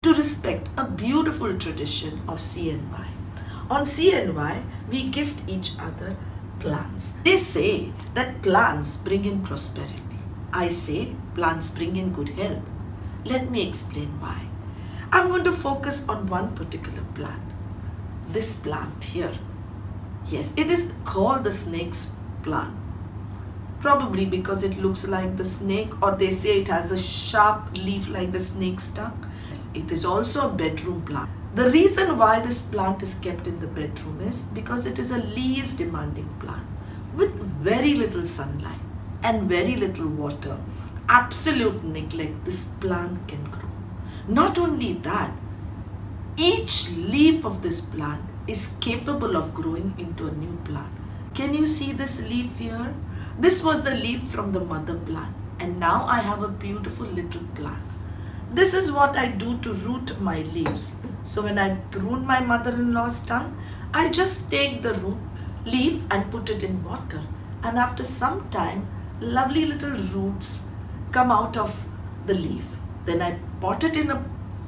to respect a beautiful tradition of CNY. On CNY, we gift each other plants. They say that plants bring in prosperity. I say plants bring in good health. Let me explain why. I'm going to focus on one particular plant. This plant here. Yes, it is called the snake's plant. Probably because it looks like the snake, or they say it has a sharp leaf like the snake's tongue. It is also a bedroom plant. The reason why this plant is kept in the bedroom is because it is a least demanding plant with very little sunlight and very little water. Absolute neglect, this plant can grow. Not only that, each leaf of this plant is capable of growing into a new plant. Can you see this leaf here? This was the leaf from the mother plant, and now I have a beautiful little plant. This is what I do to root my leaves. So when I prune my mother-in-law's tongue, I just take the root leaf and put it in water. And after some time, lovely little roots come out of the leaf. Then I pot it in a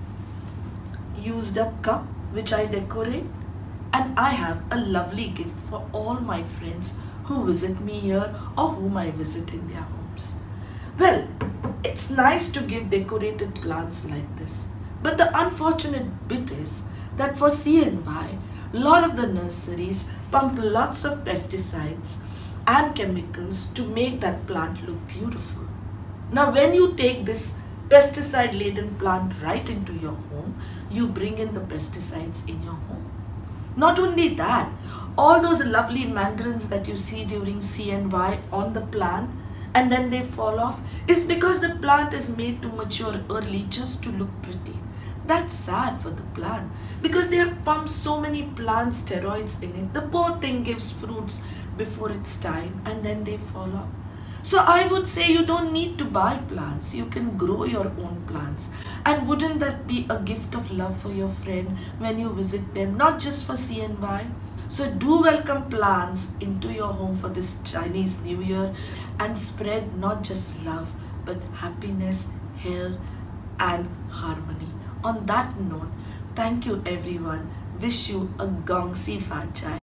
used up cup which I decorate, and I have a lovely gift for all my friends who visit me here or whom I visit in their homes. Well, it's nice to give decorated plants like this, but the unfortunate bit is that for CNY, a lot of the nurseries pump lots of pesticides and chemicals to make that plant look beautiful. Now when you take this pesticide laden plant right into your home, you bring in the pesticides in your home. Not only that, all those lovely mandarins that you see during CNY on the plant and then they fall off is because the plant is made to mature early just to look pretty. That's sad for the plant because they have pumped so many plant steroids in it. The poor thing gives fruits before its time and then they fall off. So I would say you don't need to buy plants. You can grow your own plants. And wouldn't that be a gift of love for your friend when you visit them, not just for CNY? So do welcome plants into your home for this Chinese New Year and spread not just love but happiness, health and harmony. On that note, thank you everyone. Wish you a Gong Si Fa Chai.